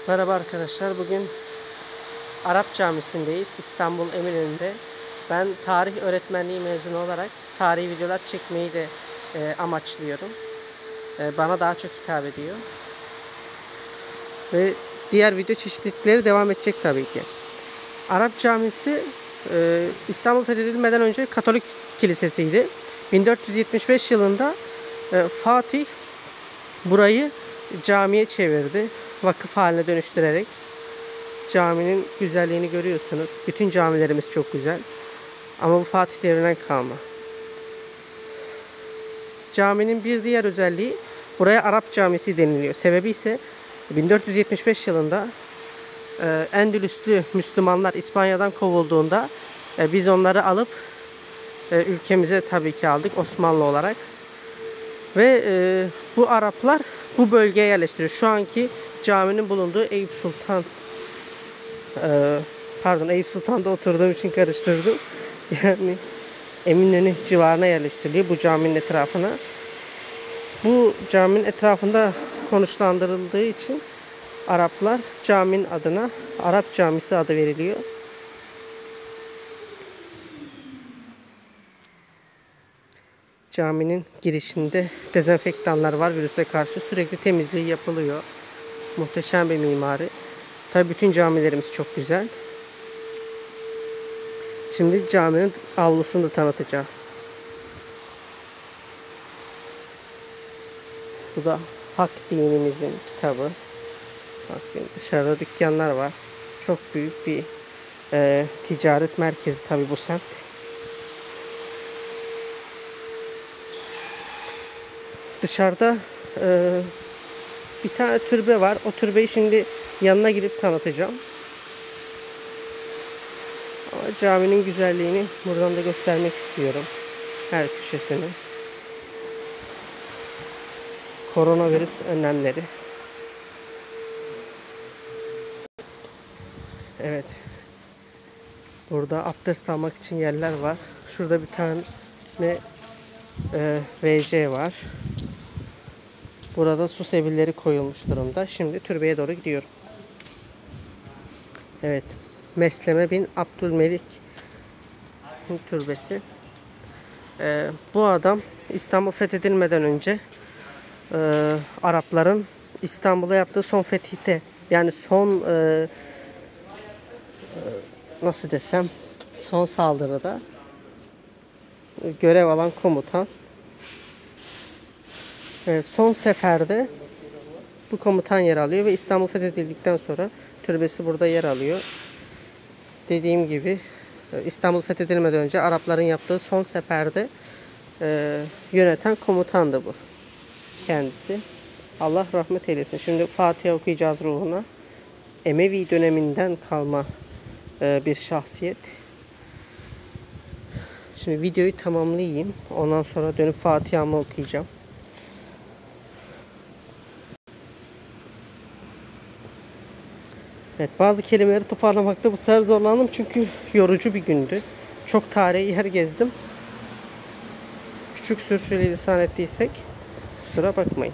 Merhaba arkadaşlar. Bugün Arap Camisi'ndeyiz. İstanbul Eminönü'nde. Ben tarih öğretmenliği mezunu olarak tarihi videolar çekmeyi de amaçlıyorum. Bana daha çok hitap ediyor. Ve diğer video çeşitlilikleri devam edecek tabii ki. Arap Camisi İstanbul fethedilmeden önce Katolik kilisesiydi. 1475 yılında Fatih burayı camiye çevirdi. Vakıf haline dönüştürerek. Caminin güzelliğini görüyorsunuz. Bütün camilerimiz çok güzel. Ama bu Fatih devrinden kalma. Caminin bir diğer özelliği, buraya Arap Camisi deniliyor. Sebebi ise 1475 yılında Endülüslü Müslümanlar İspanya'dan kovulduğunda biz onları alıp ülkemize tabii ki aldık Osmanlı olarak. Ve bu Araplar bu bölgeye yerleştiriyor. Şu anki caminin bulunduğu Eyüp Sultan'da oturduğum için karıştırdım. Yani Eminönü civarına yerleştiriliyor, bu caminin etrafına. Bu caminin etrafında konuşlandırıldığı için Araplar caminin adına Arap Camisi adı veriliyor. Caminin girişinde dezenfektanlar var, virüse karşı sürekli temizliği yapılıyor. Muhteşem bir mimari. Tabii bütün camilerimiz çok güzel. Şimdi caminin avlusunu da tanıtacağız. Bu da Hak dinimizin kitabı. Bakın dışarıda dükkanlar var. Çok büyük bir ticaret merkezi tabii bu semt. Dışarıda bir tane türbe var. O türbeyi şimdi yanına gidip tanıtacağım. Ama caminin güzelliğini buradan da göstermek istiyorum. Her köşesini. Koronavirüs önlemleri. Evet. Burada abdest almak için yerler var. Şurada bir tane WC var. Burada su sebilleri koyulmuş durumda. Şimdi türbeye doğru gidiyorum. Evet. Mesleme bin Abdülmelik türbesi. Bu adam İstanbul fethedilmeden önce Arapların İstanbul'a yaptığı son fetihte, yani son nasıl desem, son saldırıda görev alan komutan. Son seferde bu komutan yer alıyor ve İstanbul fethedildikten sonra türbesi burada yer alıyor. Dediğim gibi İstanbul fethedilmeden önce Arapların yaptığı son seferde yöneten komutandı bu kendisi. Allah rahmet eylesin. Şimdi Fatiha okuyacağız ruhuna. Emevi döneminden kalma bir şahsiyet. Şimdi videoyu tamamlayayım. Ondan sonra dönüp Fatiha'mı okuyacağım. Evet, bazı kelimeleri toparlamakta bu sefer zorlandım çünkü yorucu bir gündü. Çok tarihi yer gezdim. Küçük sürçülisan ettiysek kusura bakmayın.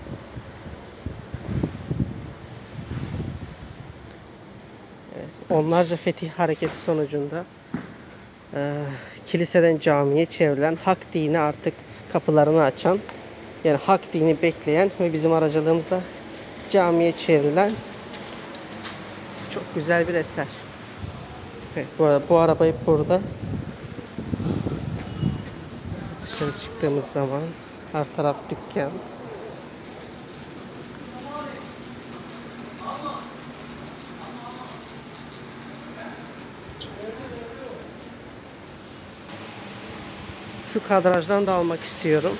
Evet, onlarca fetih hareketi sonucunda kiliseden camiye çevrilen, hak dini artık kapılarını açan, yani hak dini bekleyen ve bizim aracılığımızla camiye çevrilen çok güzel bir eser. Evet, bu arabayı burada dışarı çıktığımız zaman her taraf dükkan. Şu kadrajdan da almak istiyorum.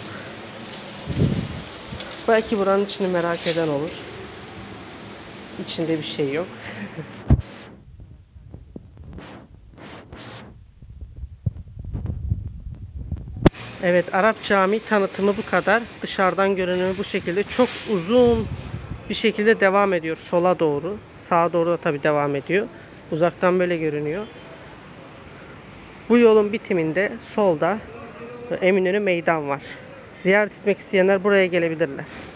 Belki buranın içini merak eden olur. İçinde bir şey yok. Evet, Arap Camii tanıtımı bu kadar. Dışarıdan görünümü bu şekilde. Çok uzun bir şekilde devam ediyor sola doğru. Sağa doğru da tabii devam ediyor. Uzaktan böyle görünüyor. Bu yolun bitiminde solda Eminönü Meydan var. Ziyaret etmek isteyenler buraya gelebilirler.